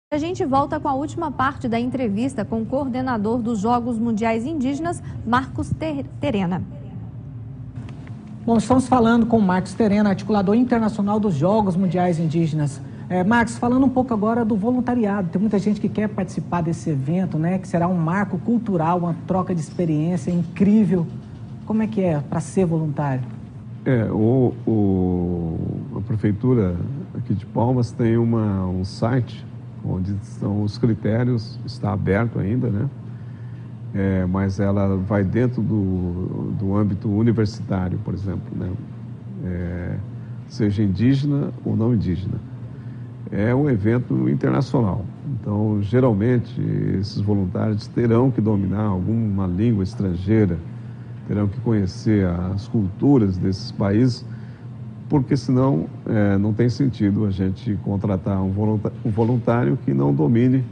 A gente volta com a última parte da entrevista com o coordenador dos Jogos Mundiais Indígenas, Marcos Terena. Bom, estamos falando com o Marcos Terena, articulador internacional dos Jogos Mundiais Indígenas. Marcos, falando um pouco agora do voluntariado, tem muita gente que quer participar desse evento, né? Que será um marco cultural, uma troca de experiência incrível. Como é que é para ser voluntário? A prefeitura aqui de Palmas tem um site onde estão os critérios, está aberto ainda, né? Mas ela vai dentro do âmbito universitário, por exemplo, né? Seja indígena ou não indígena. É um evento internacional, então geralmente esses voluntários terão que dominar alguma língua estrangeira, terão que conhecer as culturas desses países, porque senão não tem sentido a gente contratar um voluntário que não domine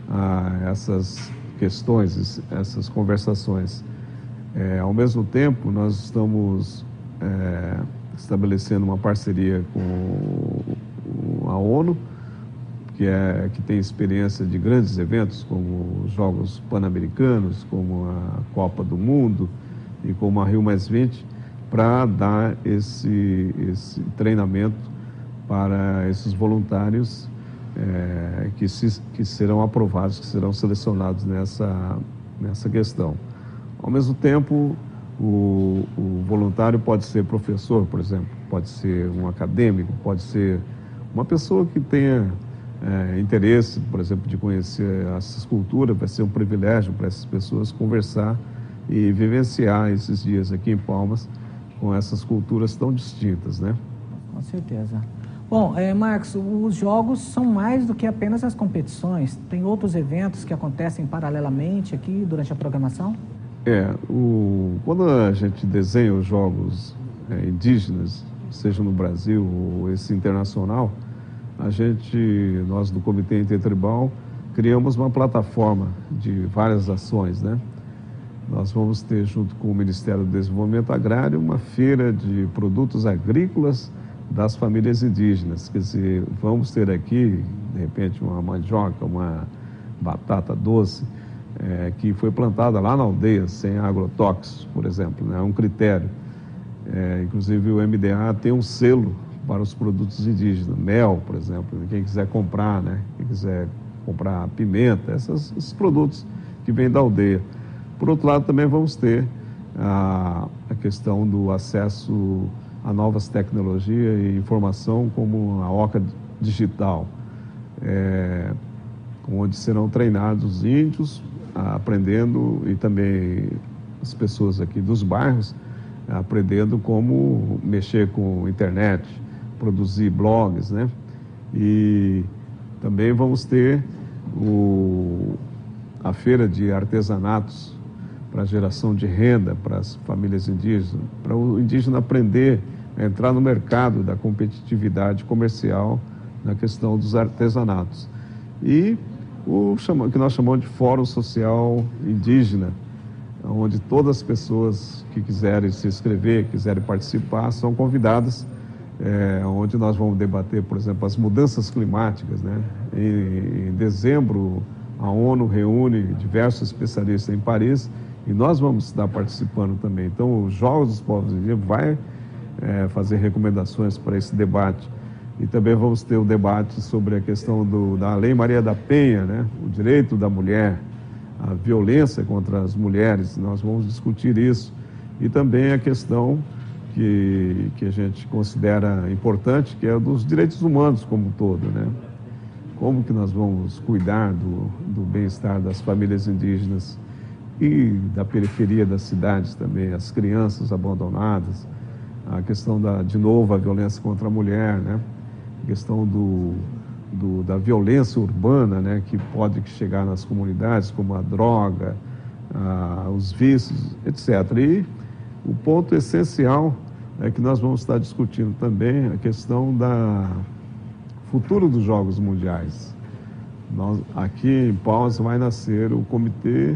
essas questões, essas conversações. Ao mesmo tempo, nós estamos estabelecendo uma parceria com a ONU, que tem experiência de grandes eventos, como os Jogos Pan-Americanos, como a Copa do Mundo e como a Rio+20, para dar esse treinamento para esses voluntários que serão aprovados, que serão selecionados nessa questão. Ao mesmo tempo, o voluntário pode ser professor, por exemplo, pode ser um acadêmico, pode ser uma pessoa que tenha interesse, por exemplo, de conhecer essas culturas. Vai ser um privilégio para essas pessoas conversar e vivenciar esses dias aqui em Palmas com essas culturas tão distintas, né? Com certeza. Bom, Marcos, os jogos são mais do que apenas as competições. Tem outros eventos que acontecem paralelamente aqui durante a programação? Quando a gente desenha os jogos indígenas, seja no Brasil ou esse internacional, nós do Comitê Intertribal criamos uma plataforma de várias ações, né? Nós vamos ter, junto com o Ministério do Desenvolvimento Agrário, uma feira de produtos agrícolas das famílias indígenas. Quer dizer, vamos ter aqui, de repente, uma mandioca, uma batata doce, que foi plantada lá na aldeia, sem agrotóxicos, por exemplo, né? É um critério. Inclusive, o MDA tem um selo para os produtos indígenas, mel, por exemplo, quem quiser comprar, né? Quem quiser comprar pimenta, esses produtos que vêm da aldeia. Por outro lado, também vamos ter a questão do acesso a novas tecnologias e informação, como a Oca Digital, onde serão treinados os índios, aprendendo, e também as pessoas aqui dos bairros, aprendendo como mexer com a internet, produzir blogs, né? E também vamos ter a feira de artesanatos para geração de renda para as famílias indígenas, para o indígena aprender a entrar no mercado da competitividade comercial na questão dos artesanatos. E o que nós chamamos de Fórum Social Indígena, onde todas as pessoas que quiserem se inscrever, quiserem participar, são convidadas, onde nós vamos debater, por exemplo, as mudanças climáticas, né? Em dezembro, a ONU reúne diversos especialistas em Paris e nós vamos estar participando também. Então, os Jogos dos Povos Indígenas vai fazer recomendações para esse debate. E também vamos ter o debate sobre a questão da Lei Maria da Penha, né? O direito da mulher, a violência contra as mulheres, nós vamos discutir isso. E também a questão que a gente considera importante, que é dos direitos humanos como um todo, né? Como que nós vamos cuidar do bem-estar das famílias indígenas e da periferia das cidades também, as crianças abandonadas, a questão de novo, a violência contra a mulher, né? A questão da violência urbana, né? Que pode chegar nas comunidades, como a droga, os vícios, etc. E o ponto essencial é que nós vamos estar discutindo também a questão futuro dos Jogos Mundiais. Aqui em Palmas vai nascer o Comitê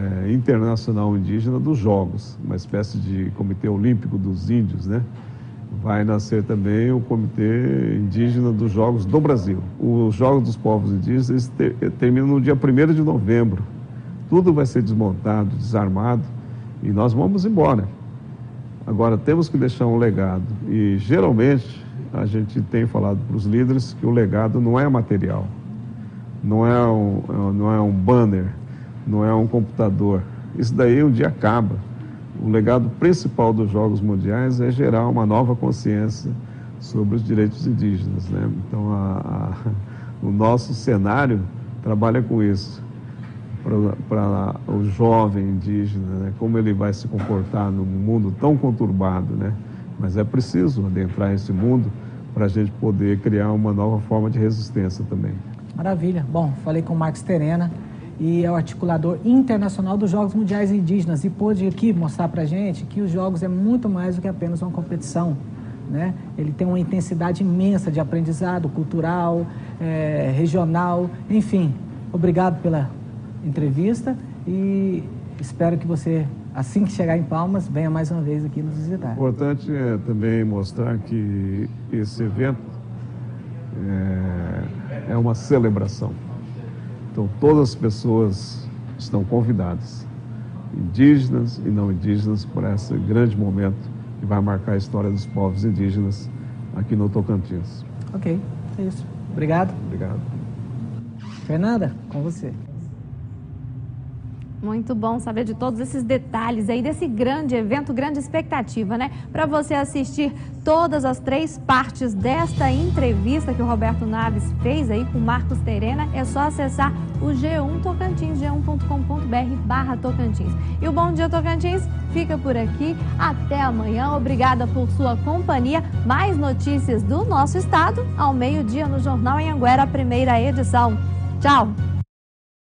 Internacional Indígena dos Jogos, uma espécie de Comitê Olímpico dos Índios, né? vai nascer também o Comitê Indígena dos Jogos do Brasil. Os Jogos dos Povos Indígenas terminam no dia 1º de novembro. Tudo vai ser desmontado, desarmado e nós vamos embora. Agora, temos que deixar um legado e, geralmente, a gente tem falado para os líderes que o legado não é material, não é um banner, não é um computador. Isso daí um dia acaba. O legado principal dos Jogos Mundiais é gerar uma nova consciência sobre os direitos indígenas, né? Então, o nosso cenário trabalha com isso, para o jovem indígena, né? Como ele vai se comportar num mundo tão conturbado, né? Mas é preciso adentrar esse mundo para a gente poder criar uma nova forma de resistência também. Maravilha. Bom, falei com o Marcos Terena, e é o articulador internacional dos Jogos Mundiais Indígenas, e pôde aqui mostrar para a gente que os Jogos é muito mais do que apenas uma competição, né? Ele tem uma intensidade imensa de aprendizado cultural, regional, enfim. Obrigado pela entrevista e espero que você, assim que chegar em Palmas, venha mais uma vez aqui nos visitar. O importante é também mostrar que esse evento é uma celebração. Então, todas as pessoas estão convidadas, indígenas e não indígenas, para esse grande momento que vai marcar a história dos povos indígenas aqui no Tocantins. Ok, é isso. Obrigado. Obrigado. Fernanda, com você. Muito bom saber de todos esses detalhes aí desse grande evento, grande expectativa, né? Para você assistir todas as 3 partes desta entrevista que o Roberto Naves fez aí com Marcos Terena, é só acessar o G1 Tocantins, g1.com.br/Tocantins. E o Bom Dia Tocantins fica por aqui. Até amanhã. Obrigada por sua companhia. Mais notícias do nosso estado ao meio-dia no Jornal Anhanguera, a primeira edição. Tchau!